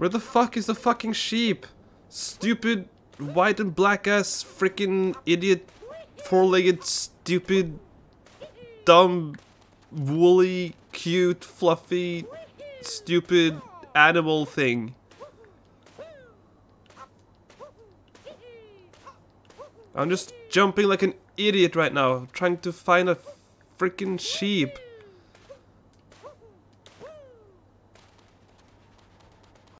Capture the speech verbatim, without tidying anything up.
Where the fuck is the fucking sheep? Stupid white and black ass freaking idiot four-legged stupid dumb woolly cute fluffy stupid animal thing. I'm just jumping like an idiot right now trying to find a freaking sheep.